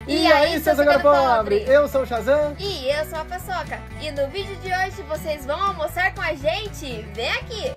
E aí, seus agora pobre? Eu sou o Shazam. E eu sou a Paçoca. E no vídeo de hoje vocês vão almoçar com a gente? Vem aqui!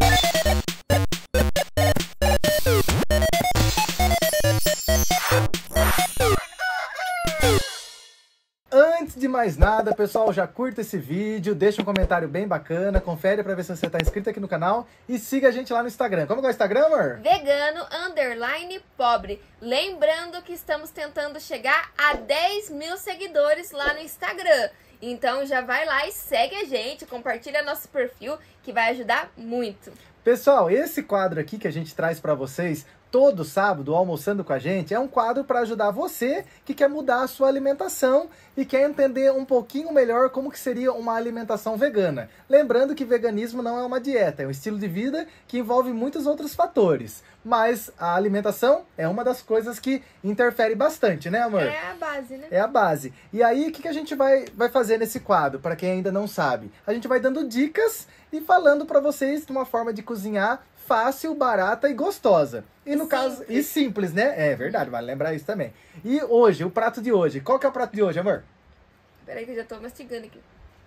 Antes de mais nada, pessoal, já curta esse vídeo, deixa um comentário bem bacana, confere pra ver se você tá inscrito aqui no canal e siga a gente lá no Instagram. Como é o Instagram, amor? Vegano_pobre. Lembrando que estamos tentando chegar a 10 mil seguidores lá no Instagram. Então já vai lá e segue a gente, compartilha nosso perfil, que vai ajudar muito. Pessoal, esse quadro aqui que a gente traz pra vocês todo sábado, almoçando com a gente, é um quadro para ajudar você que quer mudar a sua alimentação e quer entender um pouquinho melhor como que seria uma alimentação vegana. Lembrando que veganismo não é uma dieta, é um estilo de vida que envolve muitos outros fatores. Mas a alimentação é uma das coisas que interfere bastante, né, amor? É a base, né? É a base. E aí, o que a gente vai fazer nesse quadro, para quem ainda não sabe? A gente vai dando dicas e falando para vocês de uma forma de cozinhar fácil, barata e gostosa. E no caso, e simples, né? É verdade, vale lembrar isso também. E hoje, o prato de hoje. Qual que é o prato de hoje, amor? Peraí que eu já tô mastigando aqui.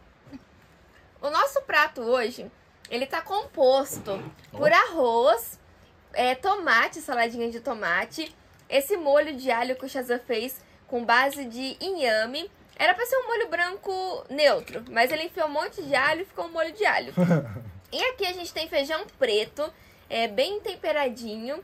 O nosso prato hoje, ele tá composto por arroz, tomate, saladinha de tomate, esse molho de alho que o Shazam fez com base de inhame. Era pra ser um molho branco neutro, mas ele enfiou um monte de alho e ficou um molho de alho. E aqui a gente tem feijão preto, bem temperadinho,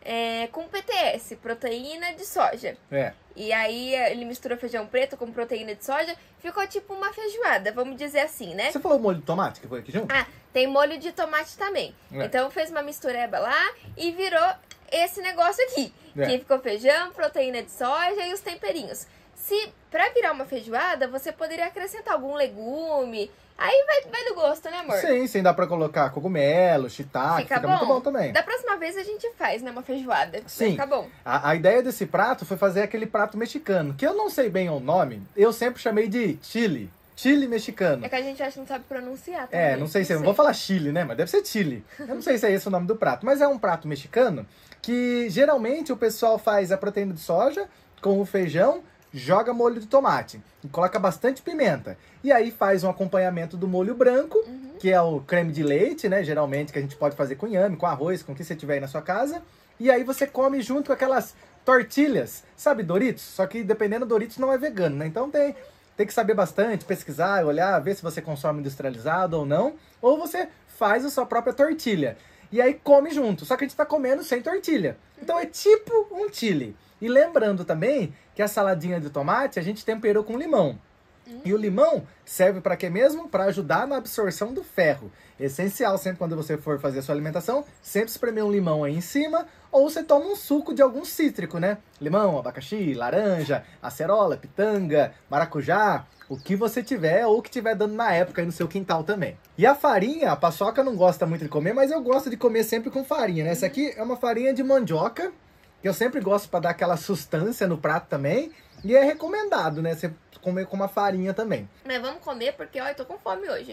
com PTS, proteína de soja. E aí ele misturou feijão preto com proteína de soja, ficou tipo uma feijoada, vamos dizer assim, né? Você falou molho de tomate que foi aqui junto? Ah, tem molho de tomate também. Então fez uma mistureba lá e virou esse negócio aqui. Que ficou feijão, proteína de soja e os temperinhos. Se pra virar uma feijoada, você poderia acrescentar algum legume. Aí vai do gosto, né, amor? Sim, dá pra colocar cogumelo, shiitake, fica muito bom também. Da próxima vez a gente faz, né, uma feijoada. Sim. Fica bom. A ideia desse prato foi fazer aquele prato mexicano, que eu não sei bem o nome, eu sempre chamei de chili. Chili mexicano. É que a gente acha que não sabe pronunciar também. Não sei se eu vou falar chile, né? Mas deve ser chili. Eu não sei se é esse o nome do prato, mas é um prato mexicano que geralmente o pessoal faz a proteína de soja com o feijão, joga molho de tomate e coloca bastante pimenta. E aí faz um acompanhamento do molho branco, que é o creme de leite, né? Geralmente que a gente pode fazer com inhame, com arroz, com o que você tiver aí na sua casa. E aí você come junto com aquelas tortilhas, sabe, Doritos? Só que dependendo do Doritos não é vegano, né? Então tem que saber bastante, pesquisar, olhar, ver se você consome industrializado ou não. Ou você faz a sua própria tortilha. E aí come junto. Só que a gente tá comendo sem tortilha. Então é tipo um chili. E lembrando também que a saladinha de tomate a gente temperou com limão. E o limão serve para quê mesmo? Para ajudar na absorção do ferro. Essencial sempre quando você for fazer a sua alimentação, sempre espremer um limão aí em cima, ou você toma um suco de algum cítrico, né? Limão, abacaxi, laranja, acerola, pitanga, maracujá, o que você tiver ou que tiver dando na época aí no seu quintal também. E a farinha, a Paçoca não gosta muito de comer, mas eu gosto de comer sempre com farinha, né? Essa aqui é uma farinha de mandioca, que eu sempre gosto para dar aquela sustância no prato também. E é recomendado, né? Você comer com uma farinha também. Mas vamos comer porque, ó, eu tô com fome hoje.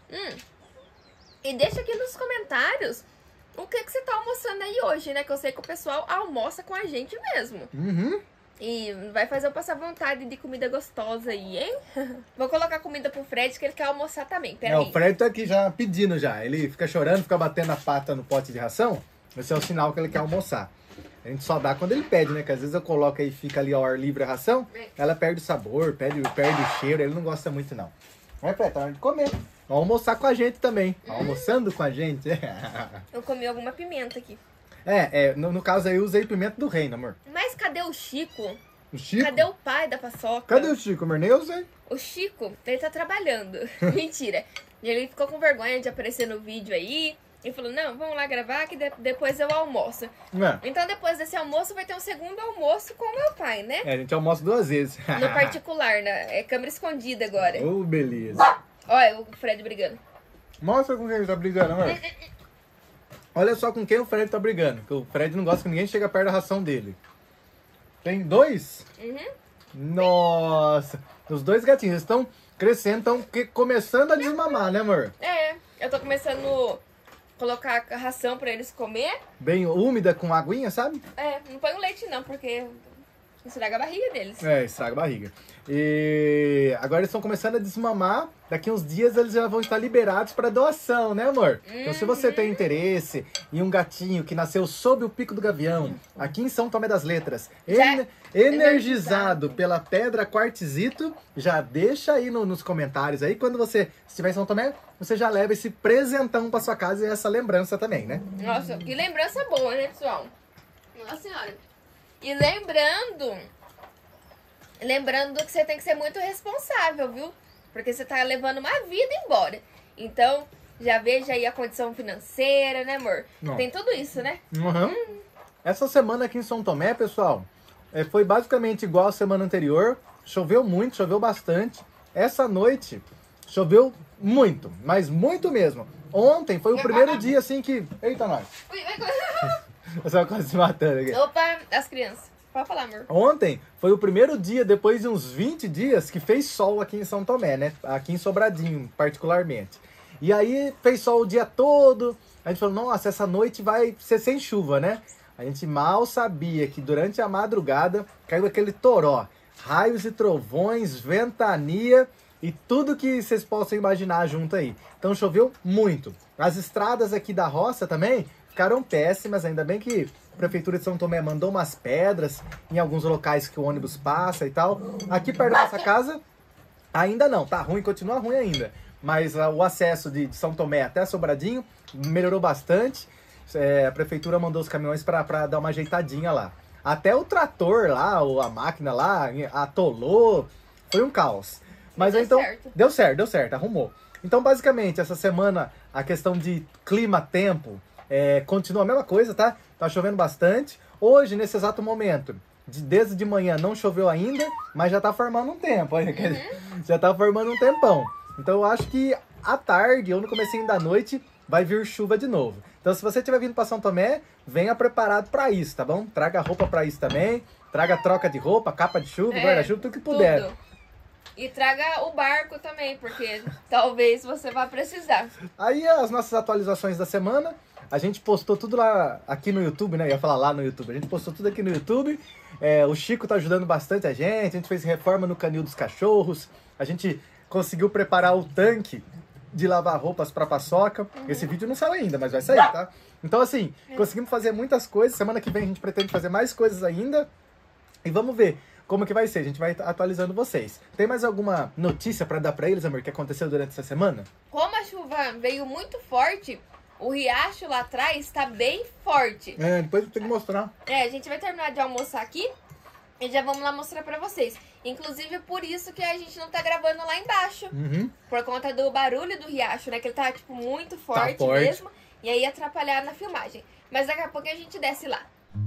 E deixa aqui nos comentários o que você tá almoçando aí hoje, né? Que eu sei que o pessoal almoça com a gente mesmo. E vai fazer eu passar vontade de comida gostosa aí, hein? Vou colocar comida pro Fred, que ele quer almoçar também. Pera aí. O Fred tá aqui já pedindo já. Ele fica chorando, fica batendo a pata no pote de ração. Esse é o sinal que ele quer almoçar. A gente só dá quando ele pede, né? Que às vezes eu coloco aí e fica ali ao ar livre a ração, ela perde o sabor, perde o cheiro, ele não gosta muito não. Mas Fred, tá hora de comer. Vamos almoçar com a gente também. Almoçando com a gente. Eu comi alguma pimenta aqui. No caso aí eu usei pimenta do reino, amor. Mas cadê o Chico? O Chico? Cadê o pai da Paçoca? Cadê o Chico, amor? Nem eu usei. O Chico, ele tá trabalhando. Mentira. Ele ficou com vergonha de aparecer no vídeo aí. E falou, não, vamos lá gravar que depois eu almoço. Então depois desse almoço vai ter um segundo almoço com o meu pai, né? A gente almoça 2 vezes. No particular, né? É câmera escondida agora. Oh, beleza. Olha o Fred brigando. Mostra com quem ele tá brigando, amor. Olha só com quem o Fred tá brigando. Que o Fred não gosta que ninguém chega perto da ração dele. Tem 2? Nossa. Os 2 gatinhos estão crescendo, estão começando a desmamar, né, amor? Eu tô começando a colocar a ração pra eles comer. Bem úmida, com aguinha, sabe? Não põe o leite não, porque Estraga a barriga deles. É, estraga a barriga. E agora eles estão começando a desmamar. Daqui uns dias eles já vão estar liberados para doação, né, amor? Então, se você tem interesse em um gatinho que nasceu sob o pico do gavião, aqui em São Tomé das Letras, energizado pela pedra quartzito, já deixa aí nos comentários aí. Quando você estiver em São Tomé, você já leva esse presentão para sua casa e essa lembrança também, né? Nossa, que lembrança boa, né, pessoal? Nossa senhora. E lembrando que você tem que ser muito responsável, viu? Porque você tá levando uma vida embora. Então, já veja aí a condição financeira, né, amor? Não. Tem tudo isso, né? Uhum. Essa semana aqui em São Tomé, pessoal, foi basicamente igual a semana anterior. Choveu muito, choveu bastante. Essa noite choveu muito, mas muito mesmo. Ontem foi o primeiro dia assim que... Eita, nós! Você vai quase se matando aqui. Opa, as crianças. Pode falar, amor. Ontem foi o primeiro dia, depois de uns 20 dias, que fez sol aqui em São Tomé, né? Aqui em Sobradinho, particularmente. E aí fez sol o dia todo. A gente falou, nossa, essa noite vai ser sem chuva, né? A gente mal sabia que durante a madrugada caiu aquele toró. Raios e trovões, ventania e tudo que vocês possam imaginar junto aí. Então choveu muito. As estradas aqui da roça também ficaram péssimas, ainda bem que a Prefeitura de São Tomé mandou umas pedras em alguns locais que o ônibus passa e tal. Aqui perto da nossa casa, ainda não, tá ruim, continua ruim ainda. Mas o acesso de São Tomé até Sobradinho melhorou bastante. A Prefeitura mandou os caminhões para dar uma ajeitadinha lá. Até o trator lá, ou a máquina lá, atolou, foi um caos. Mas então, deu certo, arrumou. Então, basicamente, essa semana, a questão de clima-tempo continua a mesma coisa, tá? Tá chovendo bastante. Hoje, nesse exato momento, desde de manhã não choveu ainda, mas já tá formando um tempo. Já tá formando um tempão. Então, eu acho que à tarde ou no comecinho da noite vai vir chuva de novo. Então, se você estiver vindo para São Tomé, venha preparado para isso, tá bom? Traga roupa para isso também. Traga troca de roupa, capa de chuva, guarda-chuva, tudo que puder. Tudo. E traga o barco também, porque talvez você vá precisar. Aí, as nossas atualizações da semana. A gente postou tudo lá aqui no YouTube, né? Eu ia falar lá no YouTube. A gente postou tudo aqui no YouTube. O Chico tá ajudando bastante a gente fez reforma no canil dos cachorros. A gente conseguiu preparar o tanque de lavar roupas pra paçoca. Esse vídeo não saiu ainda, mas vai sair, tá? Então, assim, conseguimos fazer muitas coisas. Semana que vem a gente pretende fazer mais coisas ainda. E vamos ver como que vai ser. A gente vai atualizando vocês. Tem mais alguma notícia pra dar pra eles, amor, que aconteceu durante essa semana? Como a chuva veio muito forte, o riacho lá atrás tá bem forte. Depois eu tenho que mostrar. A gente vai terminar de almoçar aqui e já vamos lá mostrar pra vocês. Inclusive, é por isso que a gente não tá gravando lá embaixo. Por conta do barulho do riacho, né? Que ele tá, tipo, muito forte mesmo. E aí atrapalhar na filmagem. Mas daqui a pouco a gente desce lá.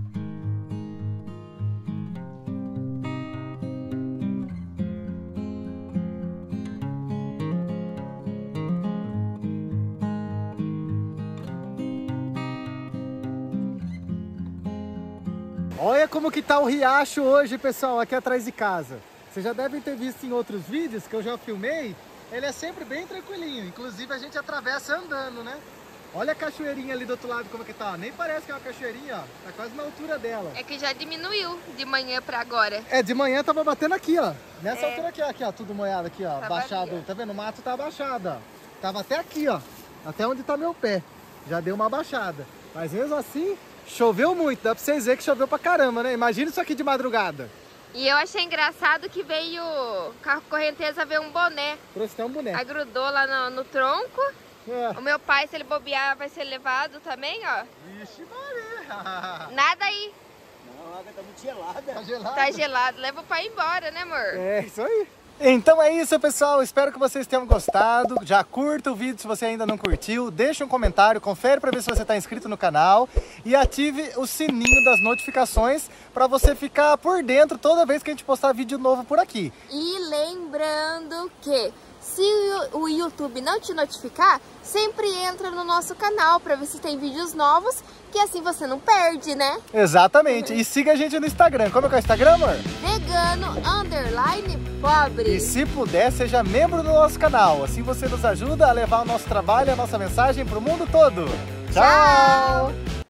Olha como que tá o riacho hoje, pessoal, aqui atrás de casa. Vocês já devem ter visto em outros vídeos que eu já filmei. Ele é sempre bem tranquilinho. Inclusive a gente atravessa andando, né? Olha a cachoeirinha ali do outro lado como que tá. Nem parece que é uma cachoeirinha, ó. Tá quase na altura dela. É que já diminuiu de manhã pra agora. De manhã tava batendo aqui, ó. Nessa altura aqui, ó. Tudo molhado aqui, ó. Tava baixado. ali, ó. Tá vendo? O mato tá abaixado, ó. Tava até aqui, ó. Até onde tá meu pé. Já deu uma baixada. Mas mesmo assim, choveu muito. Dá pra vocês verem que choveu pra caramba, né? Imagina isso aqui de madrugada. E eu achei engraçado que veio, com a correnteza veio um boné. Trouxe até um boné. Agrudou lá no tronco. O meu pai, se ele bobear, vai ser levado também, ó. Vixe, Maria! Nada aí. Não, a água tá muito gelada. Tá gelado? Tá gelado. Leva o pai embora, né, amor? É, isso aí. Então é isso, pessoal. Espero que vocês tenham gostado. Já curta o vídeo se você ainda não curtiu. Deixa um comentário, confere para ver se você está inscrito no canal. E ative o sininho das notificações para você ficar por dentro toda vez que a gente postar vídeo novo por aqui. E lembrando que se o YouTube não te notificar, sempre entra no nosso canal para ver se tem vídeos novos, que assim você não perde, né? Exatamente. E siga a gente no Instagram. Como é que é o Instagram, amor? Vegano_pobre. E se puder, seja membro do nosso canal. Assim você nos ajuda a levar o nosso trabalho e a nossa mensagem para o mundo todo. Tchau!